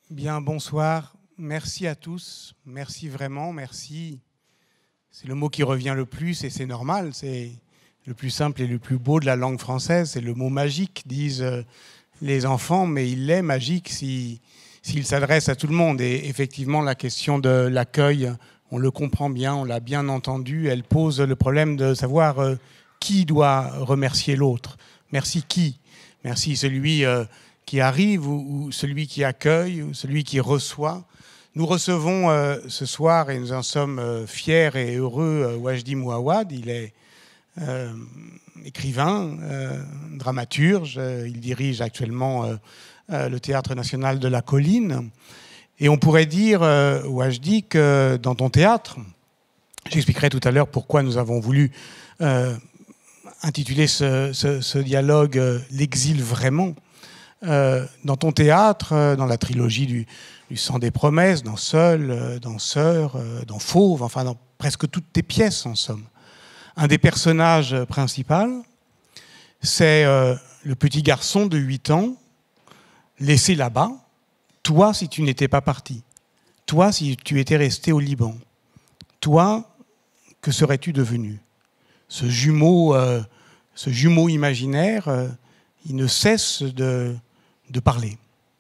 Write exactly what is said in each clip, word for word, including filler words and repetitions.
Bien, bonsoir. Merci à tous. Merci vraiment, merci. C'est le mot qui revient le plus et c'est normal. C'est le plus simple et le plus beau de la langue française. C'est le mot magique, disent les enfants, mais il est magique si, s'il s'adresse à tout le monde. Et effectivement, la question de l'accueil, on le comprend bien, on l'a bien entendu. Elle pose le problème de savoir euh, qui doit remercier l'autre. Merci qui ? Merci celui euh, qui arrive ou, ou celui qui accueille ou celui qui reçoit. Nous recevons euh, ce soir, et nous en sommes euh, fiers et heureux, euh, Wajdi Mouawad. Il est euh, écrivain, euh, dramaturge. Euh, il dirige actuellement euh, euh, le Théâtre National de la Colline. Et on pourrait dire, euh, Wajdi, que dans ton théâtre, j'expliquerai tout à l'heure pourquoi nous avons voulu euh, intituler ce, ce, ce dialogue euh, « L'exil vraiment ». Euh, dans ton théâtre, euh, dans la trilogie du, du Sang des promesses, dans Seul, euh, dans Sœur, euh, dans Fauve, enfin dans presque toutes tes pièces en somme. Un des personnages principaux, c'est euh, le petit garçon de huit ans, laissé là-bas, toi si tu n'étais pas parti, toi si tu étais resté au Liban, toi, que serais-tu devenu ? Ce jumeau, euh, ce jumeau imaginaire, euh, il ne cesse de, de parler.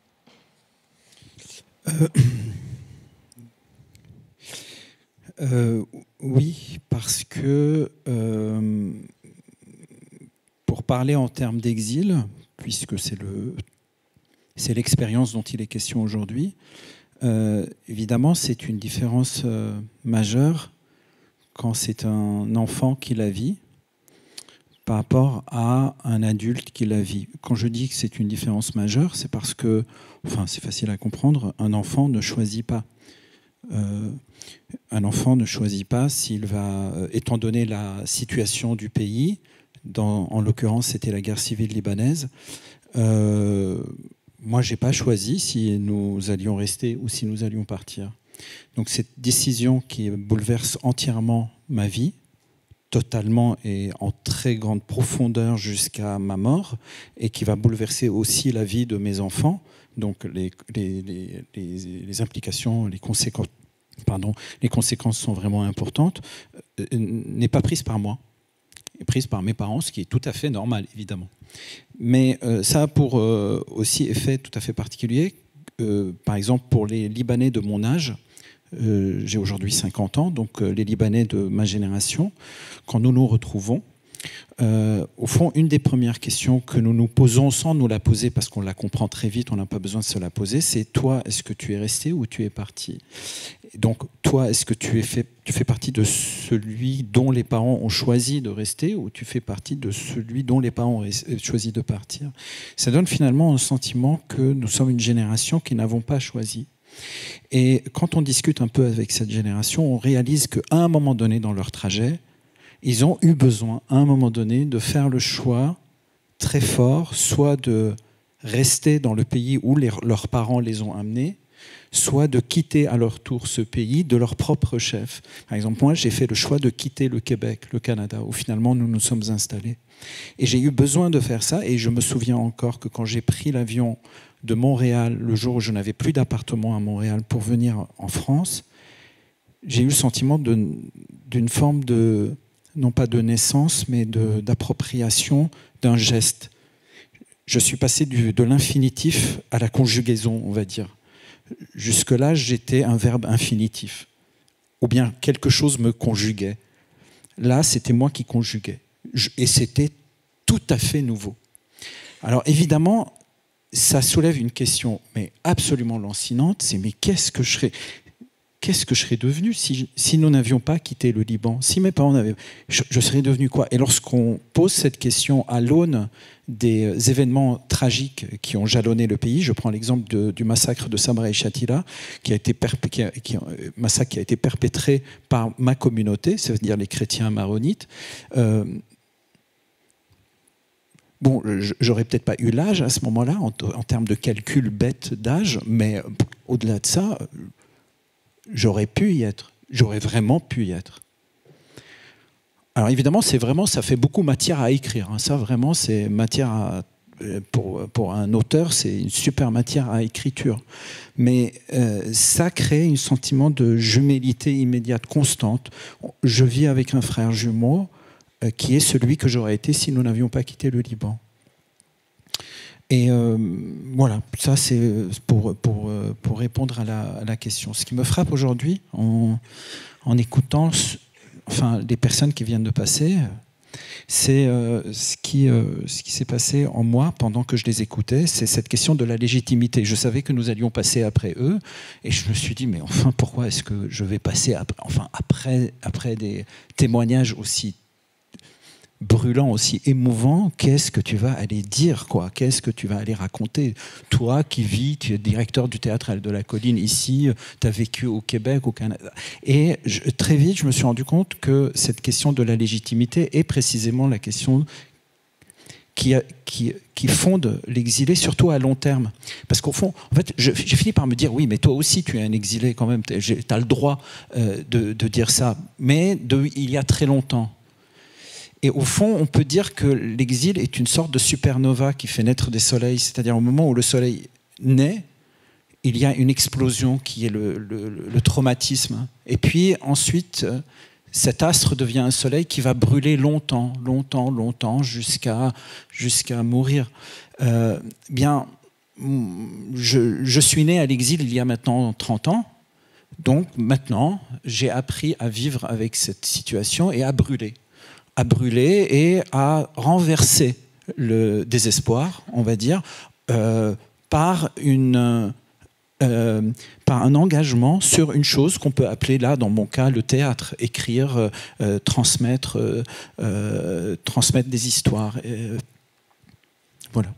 Euh, euh, oui, parce que euh, pour parler en termes d'exil, puisque c'est le, c'est l'expérience dont il est question aujourd'hui, euh, évidemment, c'est une différence euh, majeure quand c'est un enfant qui la vit par rapport à un adulte qui la vit. Quand je dis que c'est une différence majeure, c'est parce que, enfin c'est facile à comprendre, un enfant ne choisit pas. Euh, un enfant ne choisit pas s'il va, euh, étant donné la situation du pays, dans, en l'occurrence c'était la guerre civile libanaise, euh, moi j'ai pas choisi si nous allions rester ou si nous allions partir. Donc cette décision qui bouleverse entièrement ma vie, totalement et en très grande profondeur jusqu'à ma mort, et qui va bouleverser aussi la vie de mes enfants, donc les, les, les, les, les implications, les conséquences, pardon, les conséquences sont vraiment importantes, euh, n'est pas prise par moi, est prise par mes parents, ce qui est tout à fait normal, évidemment. Mais euh, ça a pour euh, aussi effet tout à fait particulier, euh, par exemple pour les Libanais de mon âge. Euh, j'ai aujourd'hui cinquante ans, donc euh, les Libanais de ma génération, quand nous nous retrouvons, euh, au fond, une des premières questions que nous nous posons sans nous la poser, parce qu'on la comprend très vite, on n'a pas besoin de se la poser, c'est toi, est-ce que tu es resté ou tu es parti ? Donc toi, est-ce que tu, es fait, tu fais partie de celui dont les parents ont choisi de rester ou tu fais partie de celui dont les parents ont choisi de partir ? Ça donne finalement un sentiment que nous sommes une génération qui n'avons pas choisi. Et quand on discute un peu avec cette génération, on réalise qu'à un moment donné dans leur trajet, ils ont eu besoin, à un moment donné, de faire le choix très fort, soit de rester dans le pays où les, leurs parents les ont amenés, soit de quitter à leur tour ce pays de leur propre chef. Par exemple, moi, j'ai fait le choix de quitter le Québec, le Canada, où finalement nous nous sommes installés. Et j'ai eu besoin de faire ça, et je me souviens encore que quand j'ai pris l'avion de Montréal, le jour où je n'avais plus d'appartement à Montréal pour venir en France, j'ai eu le sentiment de, d'une forme de, non pas de naissance, mais de, d'appropriation d'un geste. Je suis passé du, de l'infinitif à la conjugaison, on va dire. Jusque-là, j'étais un verbe infinitif, ou bien quelque chose me conjuguait. Là, c'était moi qui conjuguais. Je, et c'était tout à fait nouveau. Alors évidemment, ça soulève une question mais absolument lancinante, c'est mais qu'est-ce que je serais, qu'est-ce que je serais devenu si, si nous n'avions pas quitté le Liban ? Si mes parents n'avaient, je, je serais devenu quoi ? Et lorsqu'on pose cette question à l'aune des événements tragiques qui ont jalonné le pays, je prends l'exemple de, du massacre de Sabra et Shatila, qui a été perp- qui a, qui a, massacre qui a été perpétré par ma communauté, c'est-à-dire les chrétiens maronites. Euh, Bon, j'aurais peut-être pas eu l'âge à ce moment-là, en, en termes de calcul bête d'âge, mais au-delà de ça, j'aurais pu y être. J'aurais vraiment pu y être. Alors évidemment, c'est vraiment, ça fait beaucoup matière à écrire. Hein. Ça, vraiment, c'est matière à pour, pour un auteur, c'est une super matière à écriture. Mais euh, ça crée un sentiment de jumélité immédiate, constante. Je vis avec un frère jumeau euh, qui est celui que j'aurais été si nous n'avions pas quitté le Liban. Et euh, voilà, ça c'est pour, pour, pour répondre à la, à la question. Ce qui me frappe aujourd'hui, en, en écoutant enfin, les personnes qui viennent de passer, c'est euh, ce qui, euh, ce qui s'est passé en moi pendant que je les écoutais, c'est cette question de la légitimité. Je savais que nous allions passer après eux, et je me suis dit, mais enfin, pourquoi est-ce que je vais passer après, enfin, après, après des témoignages aussi brûlant, aussi émouvant, qu'est-ce que tu vas aller dire, quoi? Qu'est-ce que tu vas aller raconter? Toi qui vis, tu es directeur du théâtre de la Colline ici, tu as vécu au Québec, au Canada. Et je, très vite, je me suis rendu compte que cette question de la légitimité est précisément la question qui, qui, qui fonde l'exilé, surtout à long terme. Parce qu'au fond, en fait, j'ai fini par me dire, oui, mais toi aussi, tu es un exilé quand même, tu as le droit euh, de, de dire ça, mais de, il y a très longtemps. Et au fond, on peut dire que l'exil est une sorte de supernova qui fait naître des soleils. C'est-à-dire au moment où le soleil naît, il y a une explosion qui est le, le, le traumatisme. Et puis ensuite, cet astre devient un soleil qui va brûler longtemps, longtemps, longtemps, jusqu'à jusqu'à mourir. Euh, bien, je, je suis né à l'exil il y a maintenant trente ans. Donc maintenant, j'ai appris à vivre avec cette situation et à brûler. à brûler et à renverser le désespoir, on va dire, euh, par, une, euh, par un engagement sur une chose qu'on peut appeler, là, dans mon cas, le théâtre. Écrire, euh, transmettre, euh, euh, transmettre des histoires. Et, voilà.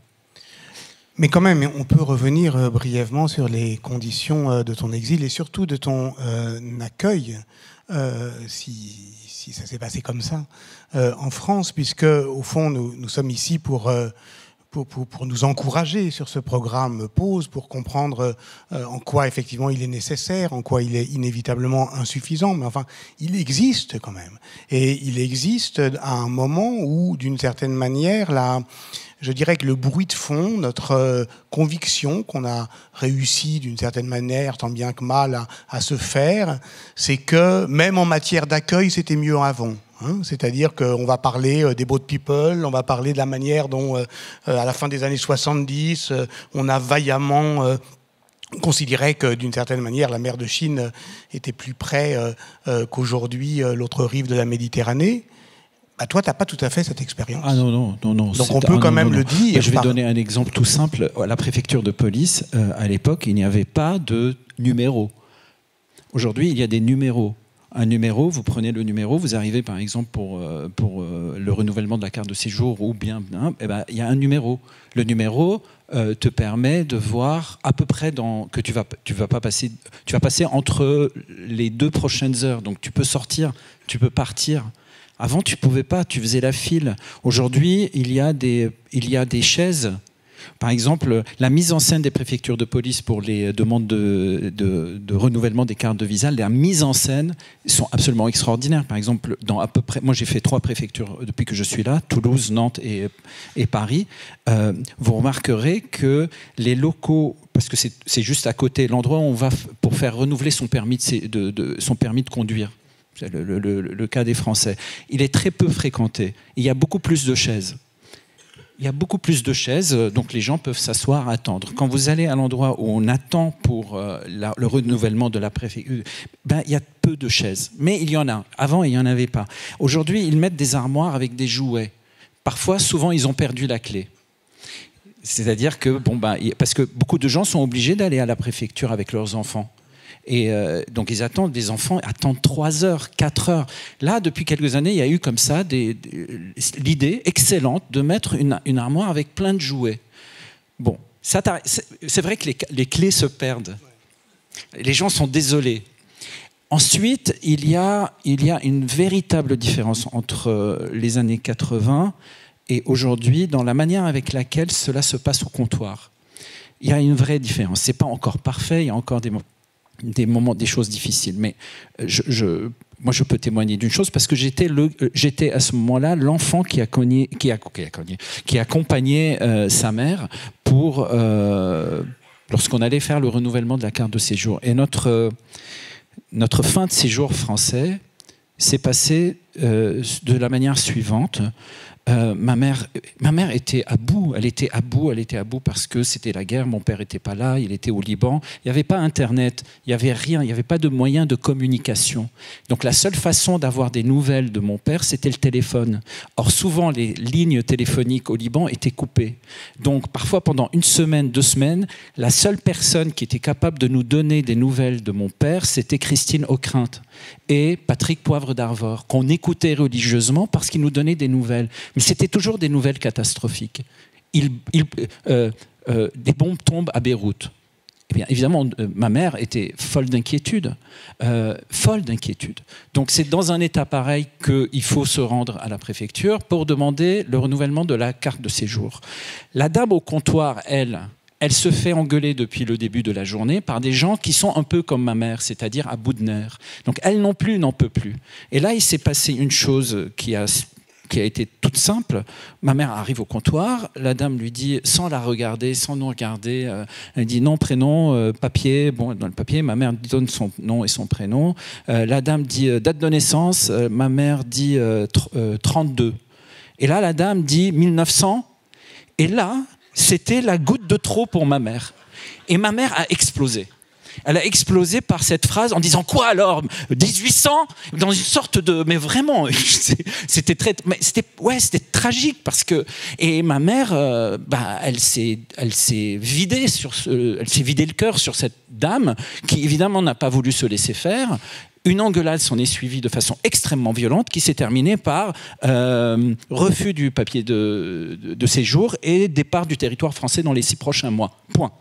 Mais quand même, on peut revenir euh, brièvement sur les conditions euh, de ton exil et surtout de ton euh, accueil, euh, si, si ça s'est passé comme ça, euh, en France, puisque au fond, nous, nous sommes ici pour, euh, pour, pour, pour nous encourager sur ce programme Pause, pour comprendre euh, en quoi effectivement il est nécessaire, en quoi il est inévitablement insuffisant, mais enfin, il existe quand même. Et il existe à un moment où, d'une certaine manière, la... je dirais que le bruit de fond, notre euh, conviction qu'on a réussi d'une certaine manière, tant bien que mal, à, à se faire, c'est que même en matière d'accueil, c'était mieux avant. Hein, c'est-à-dire qu'on va parler euh, des boat people, on va parler de la manière dont, euh, à la fin des années soixante-dix, euh, on a vaillamment... Euh, considérait que, d'une certaine manière, la mer de Chine était plus près euh, euh, qu'aujourd'hui euh, l'autre rive de la Méditerranée. Bah toi, tu n'as pas tout à fait cette expérience. Ah non, non, non, non. Donc on peut ah, quand non, même non, le non. dire. Bah, je vais par... donner un exemple tout simple. À la préfecture de police, euh, à l'époque, il n'y avait pas de numéro. Aujourd'hui, il y a des numéros. Un numéro, vous prenez le numéro, vous arrivez par exemple pour, euh, pour euh, le renouvellement de la carte de séjour ou bien, hein, eh ben, il y a un numéro. Le numéro euh, te permet de voir à peu près dans, que tu vas, tu vas pas passer, tu vas passer entre les deux prochaines heures. Donc tu peux sortir, tu peux partir. Avant, tu ne pouvais pas, tu faisais la file. Aujourd'hui, il y a des, il y a des chaises. Par exemple, la mise en scène des préfectures de police pour les demandes de, de, de renouvellement des cartes de visa, les mises en scène sont absolument extraordinaires. Par exemple, dans à peu près, moi j'ai fait trois préfectures depuis que je suis là, Toulouse, Nantes et, et Paris. Euh, vous remarquerez que les locaux, parce que c'est juste à côté, l'endroit où on va pour faire renouveler son permis de, de, de, son permis de conduire, Le, le, le, le cas des Français, il est très peu fréquenté. Il y a beaucoup plus de chaises. Il y a beaucoup plus de chaises, donc les gens peuvent s'asseoir, attendre. Quand vous allez à l'endroit où on attend pour euh, la, le renouvellement de la préfecture, ben, il y a peu de chaises. Mais il y en a. Avant, il n'y en avait pas. Aujourd'hui, ils mettent des armoires avec des jouets. Parfois, souvent, ils ont perdu la clé. C'est-à-dire que, bon, ben, parce que beaucoup de gens sont obligés d'aller à la préfecture avec leurs enfants. Et euh, donc ils attendent, des enfants attendent trois heures, quatre heures. Là, depuis quelques années, il y a eu comme ça des, des, l'idée excellente de mettre une, une armoire avec plein de jouets. Bon, c'est vrai que les, les clés se perdent. Les gens sont désolés. Ensuite, il y a, il y a une véritable différence entre les années quatre-vingts et aujourd'hui dans la manière avec laquelle cela se passe au comptoir. Il y a une vraie différence. Ce n'est pas encore parfait, il y a encore des des moments, des choses difficiles. Mais je, je, moi, je peux témoigner d'une chose parce que j'étais, le, j'étais à ce moment-là l'enfant qui a cogné, qui a, qui a cogné, qui accompagnait euh, sa mère pour euh, lorsqu'on allait faire le renouvellement de la carte de séjour. Et notre euh, notre fin de séjour français s'est passée euh, de la manière suivante. Euh, ma mère, ma mère était à bout, elle était à bout, elle était à bout parce que c'était la guerre, mon père n'était pas là, il était au Liban, il n'y avait pas Internet, il n'y avait rien, il n'y avait pas de moyen de communication. Donc la seule façon d'avoir des nouvelles de mon père, c'était le téléphone. Or souvent les lignes téléphoniques au Liban étaient coupées. Donc parfois pendant une semaine, deux semaines, la seule personne qui était capable de nous donner des nouvelles de mon père, c'était Christine Ockrent et Patrick Poivre d'Arvor, qu'on écoutait religieusement parce qu'ils nous donnaient des nouvelles. Mais c'était toujours des nouvelles catastrophiques. Il, il, euh, euh, des bombes tombent à Beyrouth. Eh bien, évidemment, euh, ma mère était folle d'inquiétude. Euh, folle d'inquiétude. Donc c'est dans un état pareil qu'il faut se rendre à la préfecture pour demander le renouvellement de la carte de séjour. La dame au comptoir, elle... elle se fait engueuler depuis le début de la journée par des gens qui sont un peu comme ma mère, c'est-à-dire à bout de nerfs. Donc elle non plus n'en peut plus. Et là, il s'est passé une chose qui a, qui a été toute simple. Ma mère arrive au comptoir, la dame lui dit, sans la regarder, sans nous regarder, euh, elle dit nom, prénom, euh, papier. Bon, dans le papier, ma mère donne son nom et son prénom. Euh, la dame dit euh, date de naissance, euh, ma mère dit euh, euh, trente-deux. Et là, la dame dit mille neuf cents. Et là... c'était la goutte de trop pour ma mère. Et ma mère a explosé. Elle a explosé par cette phrase en disant « Quoi alors ? dix-huit cents ?» Dans une sorte de... Mais vraiment, c'était très... Mais c'était, ouais, c'était tragique parce que... Et ma mère, euh, bah, elle s'est, elle s'est vidée sur ce, elle s'est vidé le cœur sur cette dame qui, évidemment, n'a pas voulu se laisser faire. Une engueulade s'en est suivie de façon extrêmement violente qui s'est terminée par euh, refus du papier de, de, de séjour et départ du territoire français dans les six prochains mois. Point.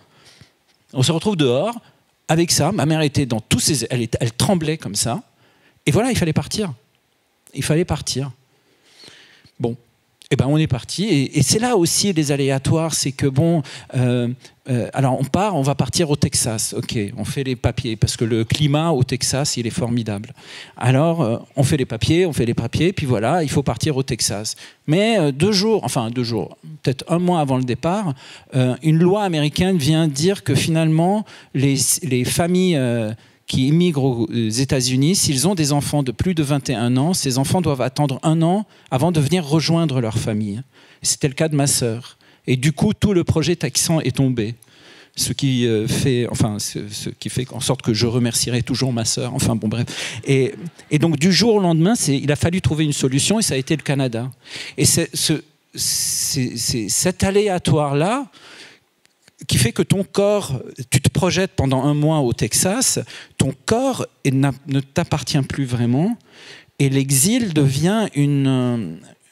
On se retrouve dehors avec ça. Ma mère était dans tous ses... Elle, elle tremblait comme ça. Et voilà, il fallait partir. Il fallait partir. Bon. Eh ben, on est parti. Et, et c'est là aussi les aléatoires. C'est que bon... Euh, Euh, alors on part, on va partir au Texas. Ok, on fait les papiers parce que le climat au Texas, il est formidable. Alors euh, on fait les papiers, on fait les papiers, puis voilà, il faut partir au Texas. Mais euh, deux jours, enfin deux jours, peut-être un mois avant le départ, euh, une loi américaine vient dire que finalement les, les familles euh, qui immigrent aux États-Unis, s'ils ont des enfants de plus de vingt et un ans, ces enfants doivent attendre un an avant de venir rejoindre leur famille. C'était le cas de ma sœur. Et du coup, tout le projet Texan est tombé. Ce qui fait, enfin, ce, ce qui fait en sorte que je remercierai toujours ma sœur. Enfin, bon, bref. Et, et donc, du jour au lendemain, c'est, il a fallu trouver une solution et ça a été le Canada. Et c'est, ce, c'est, c'est cet aléatoire-là qui fait que ton corps, tu te projettes pendant un mois au Texas, ton corps ne t'appartient plus vraiment et l'exil devient une...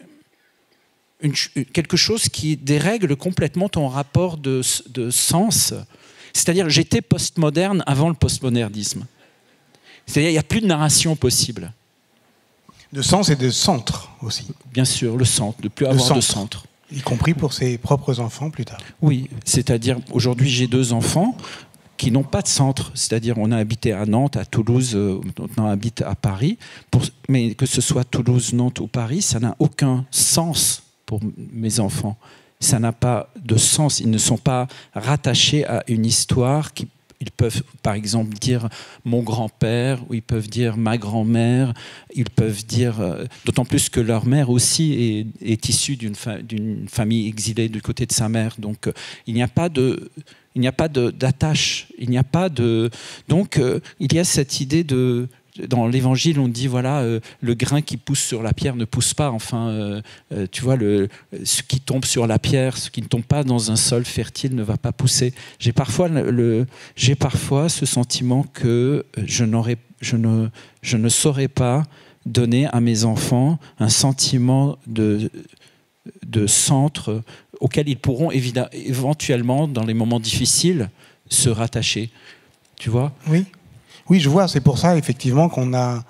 Une, quelque chose qui dérègle complètement ton rapport de, de sens. C'est-à-dire, j'étais postmoderne avant le postmodernisme. C'est-à-dire, il n'y a plus de narration possible. De sens et de centre aussi. Bien sûr, le centre, de ne plus avoir de centre. Y compris pour ses propres enfants plus tard. Oui, c'est-à-dire, aujourd'hui, j'ai deux enfants qui n'ont pas de centre. C'est-à-dire, on a habité à Nantes, à Toulouse, on habite à Paris. Pour, mais que ce soit Toulouse, Nantes ou Paris, ça n'a aucun sens pour mes enfants. Ça n'a pas de sens. Ils ne sont pas rattachés à une histoire. Qui, ils peuvent, par exemple, dire mon grand-père, ou ils peuvent dire ma grand-mère. Ils peuvent dire, euh, d'autant plus que leur mère aussi est, est issue d'une, fa- d'une famille exilée du côté de sa mère. Donc, euh, il n'y a pas de, il n'y a pas de, d'attache. Il n'y a pas de. Donc, euh, il y a cette idée de. Dans l'Évangile, on dit voilà, euh, le grain qui pousse sur la pierre ne pousse pas. Enfin, euh, euh, tu vois, le, ce qui tombe sur la pierre, ce qui ne tombe pas dans un sol fertile ne va pas pousser. J'ai parfois, le, le, j'ai parfois ce sentiment que je, n'aurais, je, ne, je ne saurais pas donner à mes enfants un sentiment de, de centre auquel ils pourront évidemment, éventuellement, dans les moments difficiles, se rattacher. Tu vois ? Oui. Oui, je vois. C'est pour ça, effectivement, qu'on a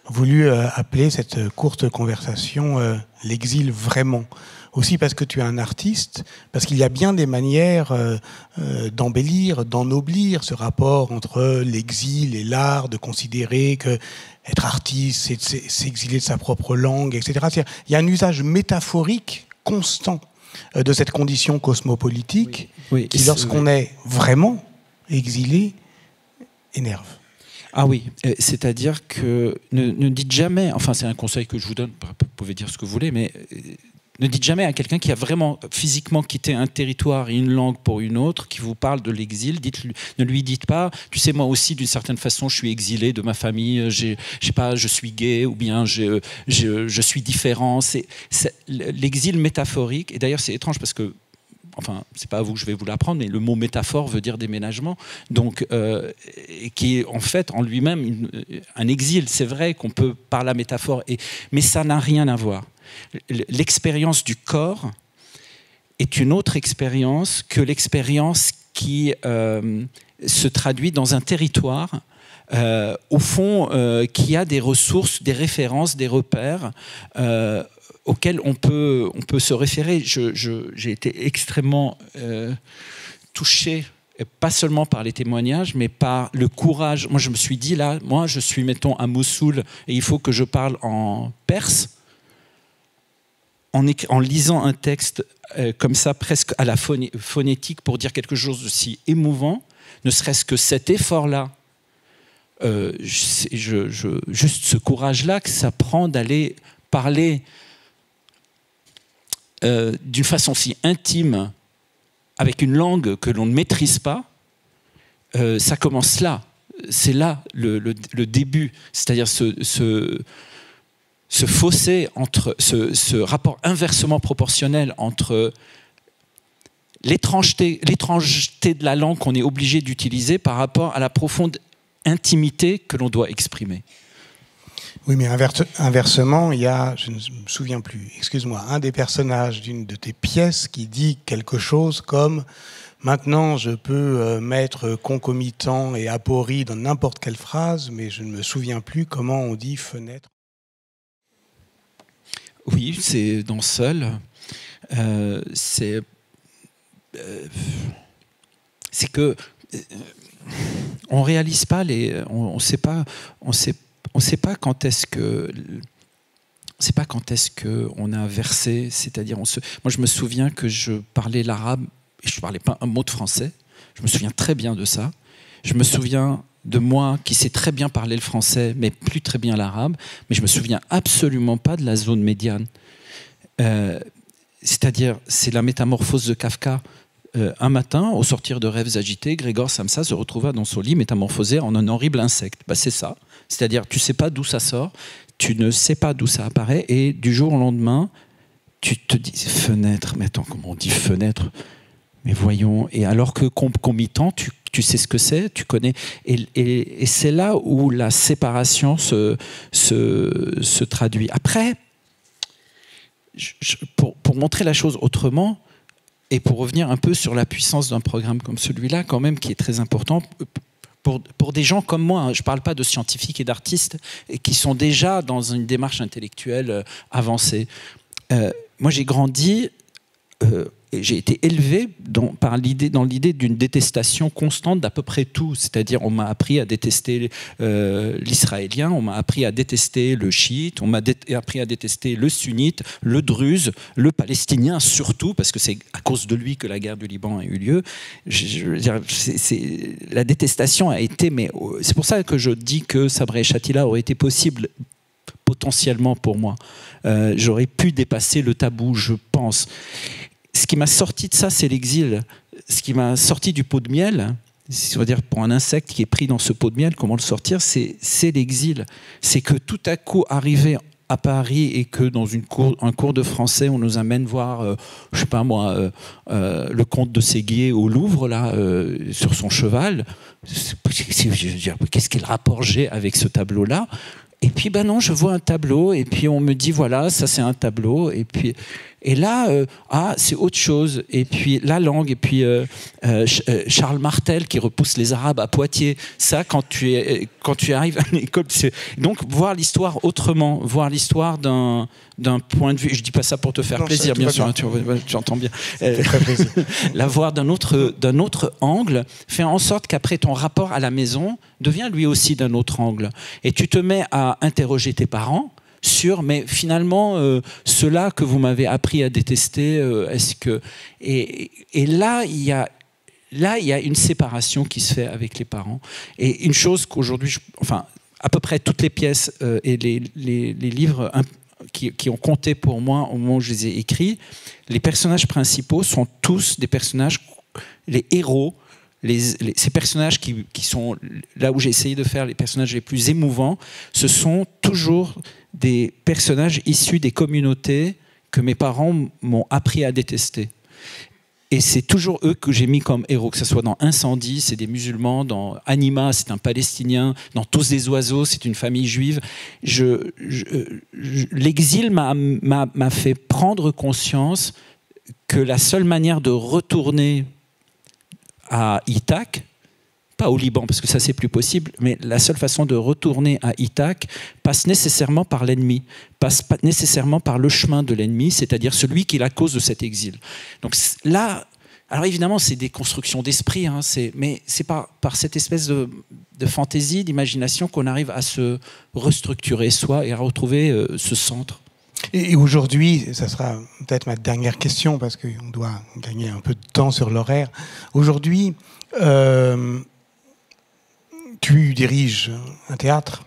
voulu euh, appeler cette courte conversation euh, « L'exil vraiment ». Aussi parce que tu es un artiste, parce qu'il y a bien des manières euh, euh, d'embellir, d'ennoblir ce rapport entre l'exil et l'art, de considérer que être artiste, c'est s'exiler de sa propre langue, et cetera. Il y a un usage métaphorique constant euh, de cette condition cosmopolitique oui. Oui, qui, lorsqu'on oui. est vraiment exilé, énerve. Ah oui, c'est-à-dire que ne, ne dites jamais, enfin c'est un conseil que je vous donne, vous pouvez dire ce que vous voulez, mais ne dites jamais à quelqu'un qui a vraiment physiquement quitté un territoire et une langue pour une autre, qui vous parle de l'exil, ne lui dites pas, tu sais moi aussi d'une certaine façon je suis exilé de ma famille, j'ai, j'ai pas, je suis gay ou bien je, je, je suis différent. C'est, c'est, l'exil métaphorique, et d'ailleurs c'est étrange parce que enfin, c'est pas à vous que je vais vous l'apprendre, mais le mot métaphore veut dire déménagement, donc euh, qui est en fait en lui-même une, un exil. C'est vrai qu'on peut par la métaphore, et, mais ça n'a rien à voir. L'expérience du corps est une autre expérience que l'expérience qui euh, se traduit dans un territoire, euh, au fond, euh, qui a des ressources, des références, des repères. Euh, auxquels on peut, on peut se référer. Je, je, j'ai été extrêmement euh, touché, pas seulement par les témoignages, mais par le courage. Moi, je me suis dit, là, moi, je suis, mettons, à Mossoul, et il faut que je parle en perse, en, en lisant un texte euh, comme ça, presque à la phoné, phonétique, pour dire quelque chose de si émouvant, ne serait-ce que cet effort-là, euh, je, je, je, juste ce courage-là que ça prend d'aller parler Euh, d'une façon si intime, avec une langue que l'on ne maîtrise pas, euh, ça commence là. C'est là le, le, le début. C'est-à-dire ce, ce, ce fossé, entre, ce, ce rapport inversement proportionnel entre l'étrangeté, l'étrangeté de la langue qu'on est obligé d'utiliser par rapport à la profonde intimité que l'on doit exprimer. Oui, mais inversement, il y a, je ne me souviens plus, excuse-moi, un des personnages d'une de tes pièces qui dit quelque chose comme « Maintenant, je peux mettre concomitant et aporie dans n'importe quelle phrase, mais je ne me souviens plus comment on dit fenêtre. » Oui, c'est dans Seul. Euh, c'est, euh, c'est que euh, on réalise pas les, on, on sait pas, on sait. On ne sait pas quand est-ce que, on sait pas quand est-ce que on a versé, c'est-à-dire on se. Moi, je me souviens que je parlais l'arabe et je parlais pas un mot de français. Je me souviens très bien de ça. Je me souviens de moi qui sais très bien parler le français, mais plus très bien l'arabe. Mais je me souviens absolument pas de la zone médiane. Euh, c'est-à-dire, c'est la métamorphose de Kafka. Euh, un matin, au sortir de rêves agités, Grégor Samsa se retrouva dans son lit métamorphosé en un horrible insecte. Bah, c'est ça. C'est-à-dire, tu ne sais pas d'où ça sort, tu ne sais pas d'où ça apparaît, et du jour au lendemain, tu te dis fenêtre. Mais attends, comment on dit fenêtre? Mais voyons. Et alors que concomitant, tu, tu sais ce que c'est, tu connais. Et, et, et c'est là où la séparation se, se, se traduit. Après, je, je, pour, pour montrer la chose autrement, et pour revenir un peu sur la puissance d'un programme comme celui-là, quand même, qui est très important, pour, pour des gens comme moi, je ne parle pas de scientifiques et d'artistes, et qui sont déjà dans une démarche intellectuelle avancée. Euh, moi, j'ai grandi, euh, et j'ai été élevé dans, par l'idée, dans l'idée d'une détestation constante d'à peu près tout. C'est-à-dire, on m'a appris à détester euh, l'israélien, on m'a appris à détester le chiite, on m'a dé- appris à détester le sunnite, le druze, le palestinien surtout, parce que c'est à cause de lui que la guerre du Liban a eu lieu. Je, je veux dire, c'est, c'est, la détestation a été... Mais c'est pour ça que je dis que Sabra et Shatila aurait été possible potentiellement pour moi. Euh, j'aurais pu dépasser le tabou, je pense. Ce qui m'a sorti de ça, c'est l'exil. Ce qui m'a sorti du pot de miel, c'est-à-dire pour un insecte qui est pris dans ce pot de miel, comment le sortir, c'est, c'est l'exil. C'est que tout à coup, arriver à Paris et que dans une cour, un cours de français, on nous amène voir, euh, je sais pas moi, euh, euh, le comte de Séguier au Louvre, là, euh, sur son cheval. C'est, c'est, je veux dire, qu'est-ce qu'il rapport j'ai avec ce tableau-là? Et puis, ben non, je vois un tableau, et puis on me dit, voilà, ça c'est un tableau, et puis... Et là, euh, ah, c'est autre chose. Et puis la langue, et puis euh, euh, Charles Martel qui repousse les Arabes à Poitiers. Ça, quand tu, es, quand tu arrives à l'école, c'est... Donc, voir l'histoire autrement, voir l'histoire d'un, d'un point de vue... Je dis pas ça pour te faire non, plaisir, bien sûr, hein, tu, tu entends bien. Euh, très plaisir. La voir d'un autre, d'un autre angle, fait en sorte qu'après, ton rapport à la maison devient lui aussi d'un autre angle. Et tu te mets à interroger tes parents, sur, mais finalement, euh, cela que vous m'avez appris à détester, euh, est-ce que... Et, et là, il y a, là, il y a une séparation qui se fait avec les parents. Et une chose qu'aujourd'hui, je, enfin, à peu près toutes les pièces euh, et les, les, les livres qui, qui ont compté pour moi au moment où je les ai écrits, les personnages principaux sont tous des personnages, les héros, Les, les, ces personnages qui, qui sont là où j'ai essayé de faire les personnages les plus émouvants, ce sont toujours des personnages issus des communautés que mes parents m'ont appris à détester. Et c'est toujours eux que j'ai mis comme héros, que ce soit dans Incendie, c'est des musulmans, dans Anima, c'est un Palestinien, dans Tous des oiseaux, c'est une famille juive. Je, je, je, l'exil m'a, m'a, m'a fait prendre conscience que la seule manière de retourner à Ithaque, pas au Liban, parce que ça c'est plus possible, mais la seule façon de retourner à Ithaque passe nécessairement par l'ennemi, passe pas nécessairement par le chemin de l'ennemi, c'est-à-dire celui qui est la cause de cet exil. Donc là, alors évidemment c'est des constructions d'esprit, hein, c'est, mais c'est par, par cette espèce de, de fantaisie, d'imagination qu'on arrive à se restructurer soi et à retrouver euh, ce centre. Et aujourd'hui, ça sera peut-être ma dernière question parce qu'on doit gagner un peu de temps sur l'horaire. Aujourd'hui, euh, tu diriges un théâtre.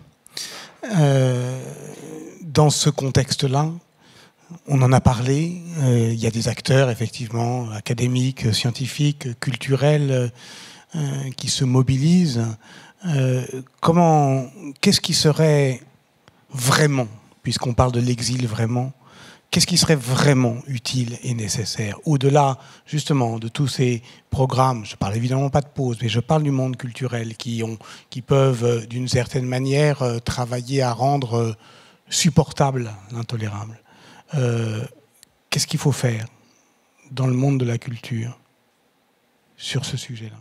Euh, dans ce contexte-là, on en a parlé, euh, il y a des acteurs, effectivement, académiques, scientifiques, culturels, euh, qui se mobilisent. Euh, comment, qu'est-ce qui serait vraiment, puisqu'on parle de l'exil vraiment, qu'est-ce qui serait vraiment utile et nécessaire, au-delà justement de tous ces programmes? Je parle évidemment pas de pause, mais je parle du monde culturel qui, ont, qui peuvent d'une certaine manière travailler à rendre supportable l'intolérable. Euh, qu'est-ce qu'il faut faire dans le monde de la culture sur ce sujet-là?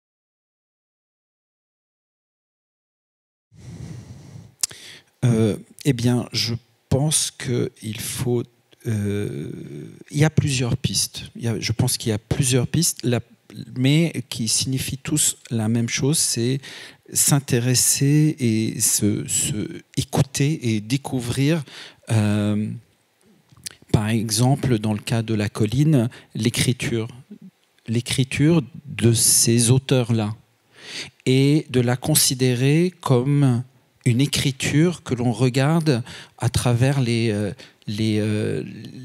Euh, eh bien, je pense qu'il faut... Euh, il y a plusieurs pistes. Il y a, je pense qu'il y a plusieurs pistes, la, mais qui signifient tous la même chose, c'est s'intéresser et se, se écouter et découvrir... Euh, par exemple, dans le cas de La Colline, l'écriture. L'écriture de ces auteurs-là. Et de la considérer comme... une écriture que l'on regarde à travers les, euh, les, euh,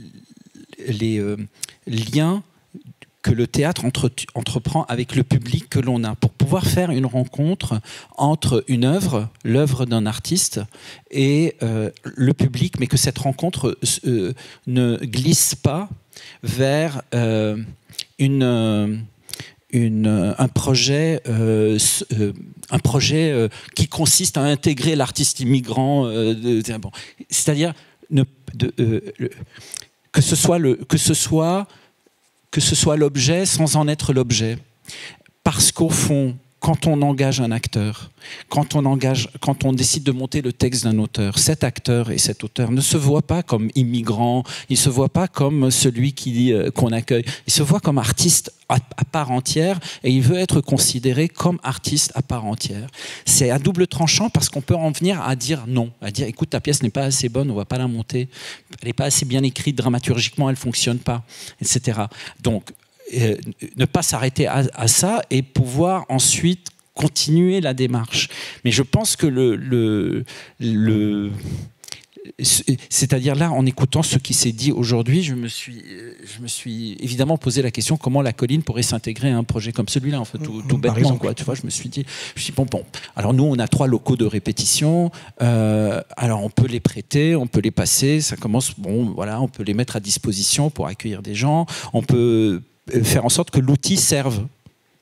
les euh, liens que le théâtre entre, entreprend avec le public que l'on a, pour pouvoir faire une rencontre entre une œuvre, l'œuvre d'un artiste, et euh, le public, mais que cette rencontre euh, ne glisse pas vers euh, une... Euh, Une, un projet, euh, euh, un projet euh, qui consiste à intégrer l'artiste immigrant. Euh, de, de, bon. C'est-à-dire ne, de, euh, le, que ce soit le, que ce soit que ce soit l'objet sans en être l'objet, parce qu'au fond, quand on engage un acteur, quand on engage, quand on décide de monter le texte d'un auteur, cet acteur et cet auteur ne se voient pas comme immigrant, il ne se voit pas comme celui qui, euh, qu'on accueille, il se voit comme artiste à, à part entière et il veut être considéré comme artiste à part entière. C'est à double tranchant parce qu'on peut en venir à dire non, à dire écoute, ta pièce n'est pas assez bonne, on ne va pas la monter, elle n'est pas assez bien écrite dramaturgiquement, elle ne fonctionne pas, et cetera. Donc, Euh, ne pas s'arrêter à, à ça et pouvoir ensuite continuer la démarche. Mais je pense que le, le, le c'est-à-dire là, en écoutant ce qui s'est dit aujourd'hui, je me suis, je me suis évidemment posé la question comment La Colline pourrait s'intégrer à un projet comme celui-là, en fait, tout, tout bêtement, quoi. Tu vois, je me suis dit, je me suis dit bon, bon. Alors nous, on a trois locaux de répétition. Euh, alors on peut les prêter, on peut les passer. Ça commence, bon, voilà, on peut les mettre à disposition pour accueillir des gens. On peut faire en sorte que l'outil serve.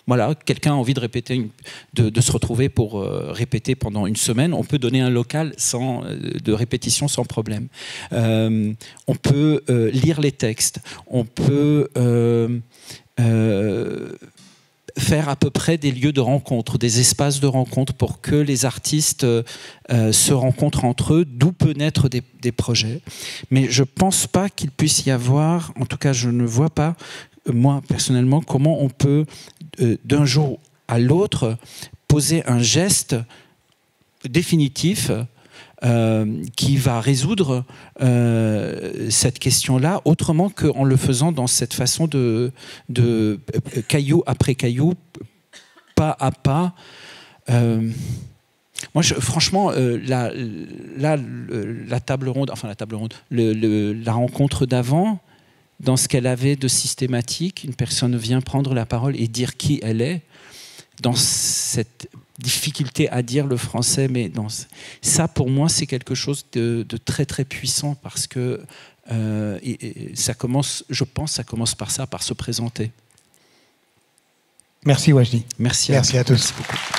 Voilà, quelqu'un a envie de répéter, une, de, de se retrouver pour euh, répéter pendant une semaine, on peut donner un local sans, de répétition sans problème. Euh, on peut euh, lire les textes, on peut euh, euh, faire à peu près des lieux de rencontre, des espaces de rencontre pour que les artistes euh, se rencontrent entre eux, d'où peut naître des, des projets. Mais je ne pense pas qu'il puisse y avoir, en tout cas je ne vois pas, moi personnellement, comment on peut euh, d'un jour à l'autre poser un geste définitif Euh, qui va résoudre euh, cette question-là autrement qu'en le faisant dans cette façon de, de euh, caillou après caillou, pas à pas. Euh, moi, je, franchement, euh, la, la, la table ronde, enfin la table ronde, le, le, la rencontre d'avant, dans ce qu'elle avait de systématique, une personne vient prendre la parole et dire qui elle est, dans cette difficulté à dire le français, mais dans ça, pour moi, c'est quelque chose de, de très très puissant parce que euh, et, et ça commence, je pense, ça commence par ça, par se présenter. Merci Wajdi. Merci. Merci à, à tous. Merci beaucoup.